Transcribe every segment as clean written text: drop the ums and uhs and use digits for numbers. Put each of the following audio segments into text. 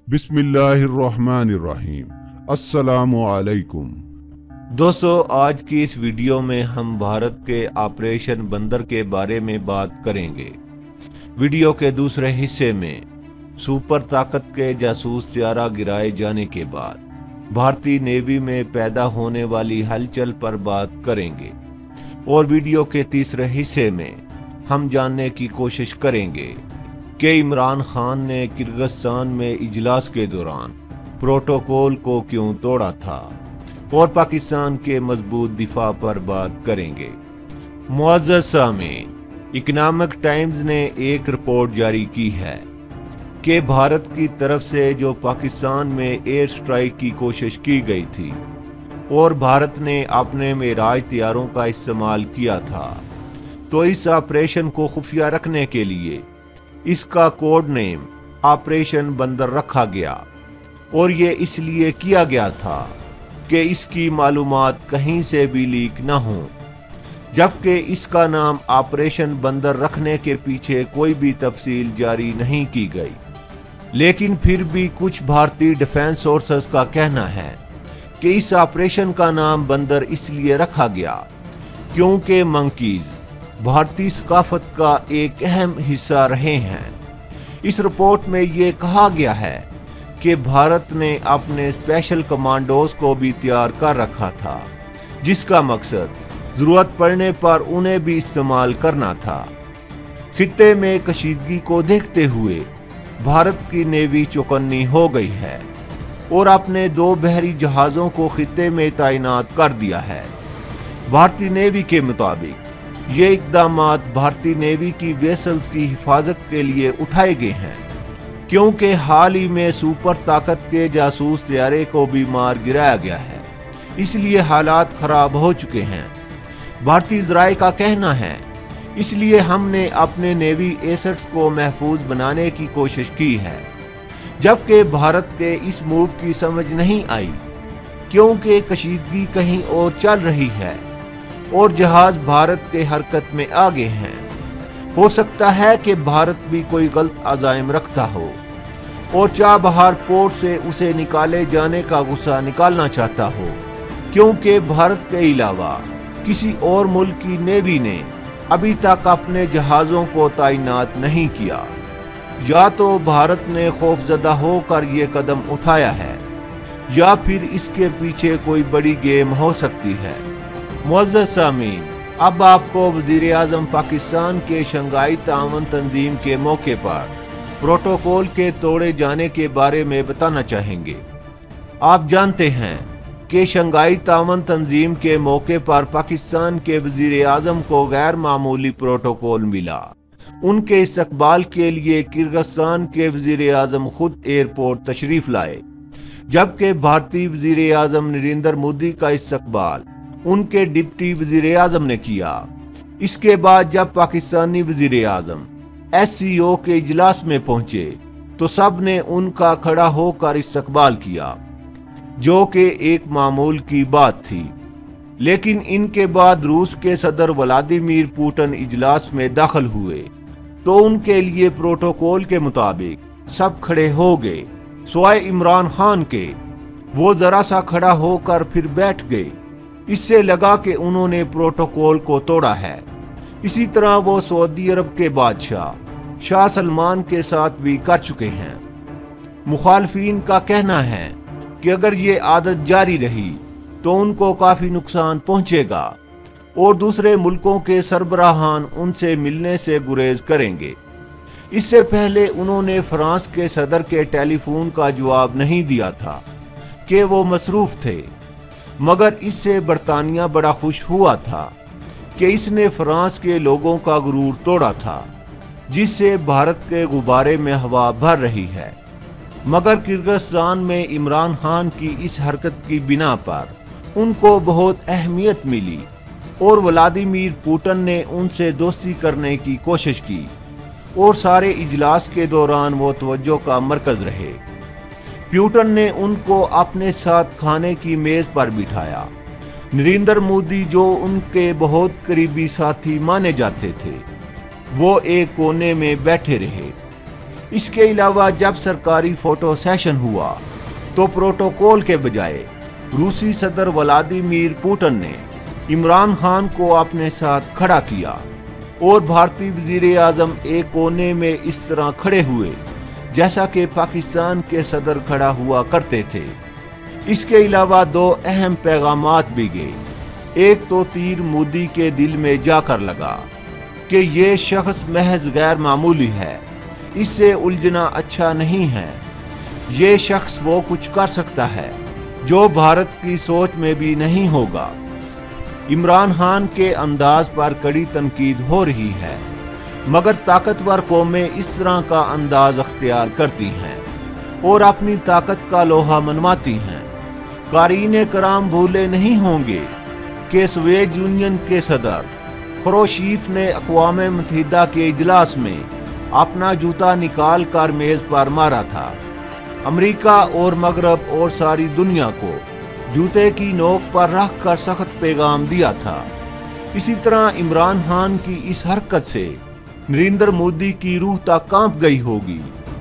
बिस्मिल्लाहिर्रहमानिर्रहीम। अस्सलामु अलैकुम। दोस्तों, आज की इस वीडियो में हम भारत के ऑपरेशन बंदर के बारे में बात करेंगे। वीडियो के दूसरे हिस्से में सुपर ताकत के जासूस त्यारा गिराए जाने के बाद भारतीय नेवी में पैदा होने वाली हलचल पर बात करेंगे और वीडियो के तीसरे हिस्से में हम जानने की कोशिश करेंगे कि इमरान खान ने किर्गिस्तान में इजलास के दौरान प्रोटोकॉल को क्यों तोड़ा था और पाकिस्तान के मजबूत दिफा पर बात करेंगे। मुअज़्ज़ज़ सामीन, इकनॉमिक टाइम्स ने एक रिपोर्ट जारी की है कि भारत की तरफ से जो पाकिस्तान में एयर स्ट्राइक की कोशिश की गई थी और भारत ने अपने मेराज तैयारों का इस्तेमाल किया था, तो इस ऑपरेशन को खुफिया रखने के लिए इसका कोड नेम ऑपरेशन बंदर रखा गया और ये इसलिए किया गया था कि इसकी मालूमात कहीं से भी लीक न हो, जबकि इसका नाम ऑपरेशन बंदर रखने के पीछे कोई भी तफसील जारी नहीं की गई। लेकिन फिर भी कुछ भारतीय डिफेंस सोर्सेस का कहना है कि इस ऑपरेशन का नाम बंदर इसलिए रखा गया क्योंकि मंकीज भारतीय सकाफत का एक अहम हिस्सा रहे हैं। इस रिपोर्ट में ये कहा गया है कि भारत ने अपने स्पेशल कमांडोज को भी तैयार कर रखा था, जिसका मकसद जरूरत पड़ने पर उन्हें भी इस्तेमाल करना था। खित्ते में कशीदगी को देखते हुए भारत की नेवी चौकन्नी हो गई है और अपने 2 बहरी जहाजों को खित्ते में तैनात कर दिया है। भारतीय नेवी के मुताबिक ये इकदामात भारतीय नेवी की वेसल्स की हिफाजत के लिए उठाए गए हैं, क्योंकि हाल ही में सुपर ताकत के जासूस तैयारे को भी मार गिराया गया है, इसलिए हालात खराब हो चुके हैं। भारतीय ज़राए का कहना है इसलिए हमने अपने नेवी एसेट्स को महफूज बनाने की कोशिश की है, जबकि भारत के इस मूव की समझ नहीं आई क्योंकि कशीदगी कहीं और चल रही है और जहाज भारत के हरकत में आगे हैं। हो सकता है कि भारत भी कोई गलत अज़ाइम रखता हो और चाबहार पोर्ट से उसे निकाले जाने का गुस्सा निकालना चाहता हो, क्योंकि भारत के अलावा किसी और मुल्क की नेवी ने अभी तक अपने जहाज़ों को तैनात नहीं किया। या तो भारत ने खौफजदा होकर ये कदम उठाया है या फिर इसके पीछे कोई बड़ी गेम हो सकती है। मुअज़्ज़ज़ सामीन, अब आपको वज़ीर आज़म पाकिस्तान के शंघाई ताउन तंजीम के मौके पर प्रोटोकॉल के तोड़े जाने के बारे में बताना चाहेंगे। आप जानते हैं कि शंघाई ताउन तंजीम के मौके पर पाकिस्तान के वज़ीर आज़म को गैर मामूली प्रोटोकॉल मिला। उनके इस्तकबाल के लिए किर्गिस्तान के वज़ीर आज़म खुद एयरपोर्ट तशरीफ लाए, जबकि भारतीय वज़ीर आज़म नरेंद्र मोदी का इस्तकबाल उनके डिप्टी वज़ीर आज़म ने किया। इसके बाद जब पाकिस्तानी वज़ीर आज़म SCO के इजलास में पहुंचे तो सब ने उनका खड़ा होकर इस्तकबाल किया, जो कि एक मामूल की बात थी। लेकिन इनके बाद रूस के सदर व्लादिमीर पुतिन इजलास में दाखिल हुए तो उनके लिए प्रोटोकॉल के मुताबिक सब खड़े हो गए सिवाय इमरान खान के। वो जरा सा खड़ा होकर फिर बैठ गए। इससे लगा कि उन्होंने प्रोटोकॉल को तोड़ा है। इसी तरह वो सऊदी अरब के बादशाह शाह सलमान के साथ भी कर चुके हैं। मुखालफीन का कहना है कि अगर ये आदत जारी रही तो उनको काफ़ी नुकसान पहुंचेगा और दूसरे मुल्कों के सरबराहान उनसे मिलने से गुरेज करेंगे। इससे पहले उन्होंने फ्रांस के सदर के टेलीफोन का जवाब नहीं दिया था कि वो मसरूफ थे, मगर इससे बरतानिया बड़ा खुश हुआ था कि इसने फ्रांस के लोगों का गुरूर तोड़ा था, जिससे भारत के गुब्बारे में हवा भर रही है। मगर किर्गिस्तान में इमरान खान की इस हरकत की बिना पर उनको बहुत अहमियत मिली और व्लादिमीर पुतिन ने उनसे दोस्ती करने की कोशिश की और सारे इजलास के दौरान वो तवज्जो का मरकज रहे। पुतिन ने उनको अपने साथ खाने की मेज पर बिठाया। नरेंद्र मोदी, जो उनके बहुत करीबी साथी माने जाते थे, वो एक कोने में बैठे रहे। इसके अलावा जब सरकारी फोटो सेशन हुआ तो प्रोटोकॉल के बजाय रूसी सदर व्लादिमीर पुतिन ने इमरान खान को अपने साथ खड़ा किया और भारतीय वजीर आजम एक कोने में इस तरह खड़े हुए जैसा कि पाकिस्तान के सदर खड़ा हुआ करते थे। इसके अलावा दो अहम पैगामात भी गए। एक तो तीर मोदी के दिल में जाकर लगा कि ये शख्स महज गैर मामूली है, इससे उलझना अच्छा नहीं है। ये शख्स वो कुछ कर सकता है जो भारत की सोच में भी नहीं होगा। इमरान खान के अंदाज पर कड़ी तनकीद हो रही है, मगर ताकतवर कौमें इस तरह का अंदाज अख्तियार करती हैं और अपनी ताकत का लोहा मनवाती हैं। क़ारीन कराम भूले नहीं होंगे कि सोवियत यूनियन के सदर खुरोशीफ ने अक़वाम मुत्तहिदा के इजलास में अपना जूता निकाल कर मेज पर मारा था। अमेरिका और मगरब और सारी दुनिया को जूते की नोक पर रख कर सख्त पैगाम दिया था। इसी तरह इमरान खान की इस हरकत से नरेंद्र मोदी की रूह तक कांप गई होगी।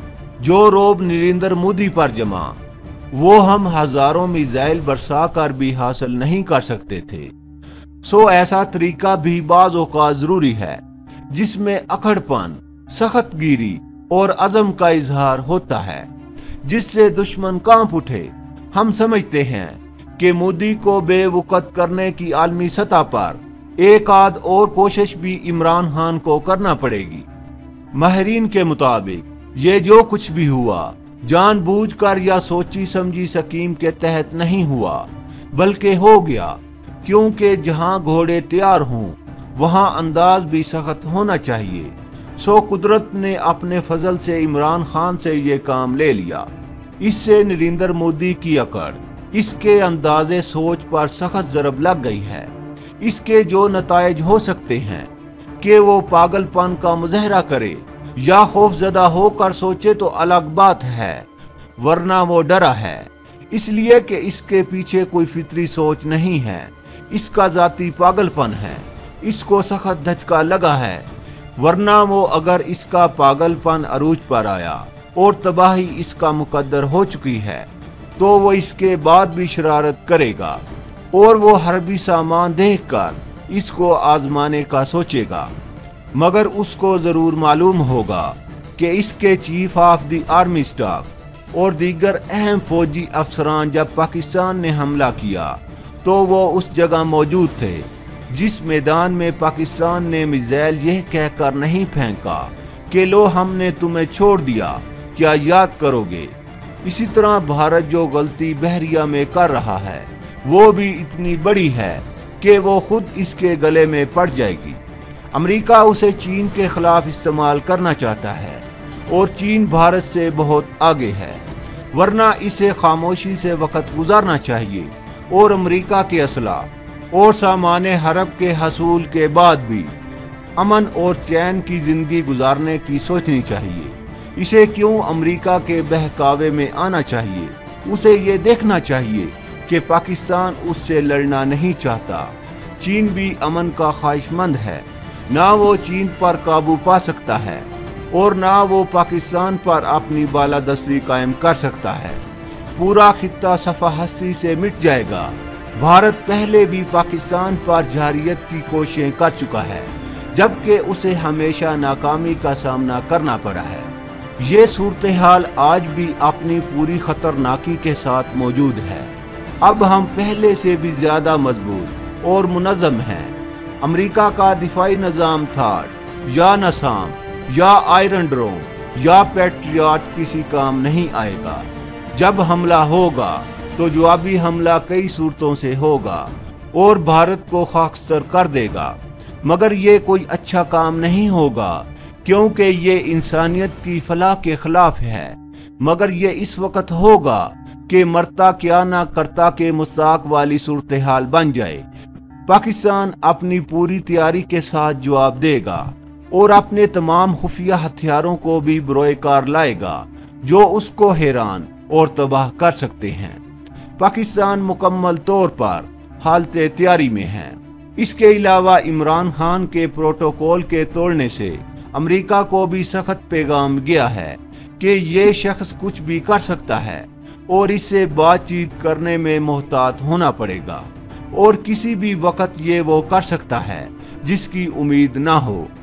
जो रोब नरेंद्र मोदी पर जमा वो हम हजारों मिसाइल बरसा कर भी हासिल नहीं कर सकते थे। सो ऐसा तरीका भी बाज़ औक़ात जरूरी है जिसमें अकड़पन, सख्तगिरी और अज़म का इजहार होता है, जिससे दुश्मन कांप उठे। हम समझते हैं कि मोदी को बेवकूफ़ करने की आलमी सतह पर एक आध और कोशिश भी इमरान खान को करना पड़ेगी। माहिरीन के मुताबिक ये जो कुछ भी हुआ जानबूझकर या सोची समझी स्कीम के तहत नहीं हुआ, बल्कि हो गया क्योंकि जहां घोड़े तैयार हों वहां अंदाज भी सख्त होना चाहिए। सो कुदरत ने अपने फजल से इमरान खान से ये काम ले लिया। इससे नरेंद्र मोदी की अकड़, इसके अंदाजे सोच पर सख्त ज़रब लग गई है। इसके जो नतायज हो सकते हैं कि वो पागलपन का मुजाहरा करे या खौफजदा होकर सोचे तो अलग बात है, वरना वो डरा है इसलिए कि इसके पीछे कोई फितरी सोच नहीं है, इसका जाती पागलपन है, इसको सख्त धचका लगा है। वरना वो अगर इसका पागलपन अरूज पर आया और तबाही इसका मुकद्दर हो चुकी है तो वो इसके बाद भी शरारत करेगा और वो हरबी सामान देखकर इसको आजमाने का सोचेगा। मगर उसको जरूर मालूम होगा कि इसके chief of the army staff और दीगर अहम फौजी अफसरान जब पाकिस्तान ने हमला किया तो वो उस जगह मौजूद थे जिस मैदान में पाकिस्तान ने मिसाइल यह कहकर नहीं फेंका कि लो हमने तुम्हें छोड़ दिया, क्या याद करोगे। इसी तरह भारत जो गलती बहरिया में कर रहा है वो भी इतनी बड़ी है कि वो खुद इसके गले में पड़ जाएगी। अमेरिका उसे चीन के खिलाफ इस्तेमाल करना चाहता है और चीन भारत से बहुत आगे है, वरना इसे खामोशी से वक्त गुजारना चाहिए और अमेरिका के असला और सामान्य हरब के हसूल के बाद भी अमन और चैन की जिंदगी गुजारने की सोचनी चाहिए। इसे क्यों अमेरिका के बहकावे में आना चाहिए। उसे ये देखना चाहिए कि पाकिस्तान उससे लड़ना नहीं चाहता। चीन भी अमन का ख्वाहिशमंद है, ना वो चीन पर काबू पा सकता है और ना वो पाकिस्तान पर अपनी बालादस्ती कायम कर सकता है। पूरा खित्ता सफा हस्ती से मिट जाएगा। भारत पहले भी पाकिस्तान पर जारियत की कोशिशें कर चुका है, जबकि उसे हमेशा नाकामी का सामना करना पड़ा है। ये सूरत हाल आज भी अपनी पूरी खतरनाकी के साथ मौजूद है। अब हम पहले से भी ज्यादा मजबूत और मुनज़्ज़म हैं। अमेरिका का दिफाई निज़ाम थाट या नसाम या आयरन ड्रोन या पैट्रियट किसी काम नहीं आएगा। जब हमला होगा तो जवाबी हमला कई सूरतों से होगा और भारत को खाकस्तर कर देगा, मगर ये कोई अच्छा काम नहीं होगा क्योंकि ये इंसानियत की फलाह के खिलाफ है। मगर ये इस वक्त होगा कि मरता क्या ना करता के मुस्ताक वाली सूरत हाल बन जाए। पाकिस्तान अपनी पूरी तैयारी के साथ जवाब देगा और अपने तमाम खुफिया हथियारों को भी बरोएकार लाएगा जो उसको हैरान और तबाह कर सकते हैं। पाकिस्तान मुकम्मल तौर पर हालत तैयारी में है। इसके अलावा इमरान खान के प्रोटोकॉल के तोड़ने से अमेरिका को भी सख्त पैगाम गया है کہ یہ شخص کچھ بھی کر سکتا ہے اور اس سے بات چیت کرنے میں محتاط ہونا پڑے گا، اور کسی بھی وقت یہ وہ کر سکتا ہے جس کی امید نہ ہو۔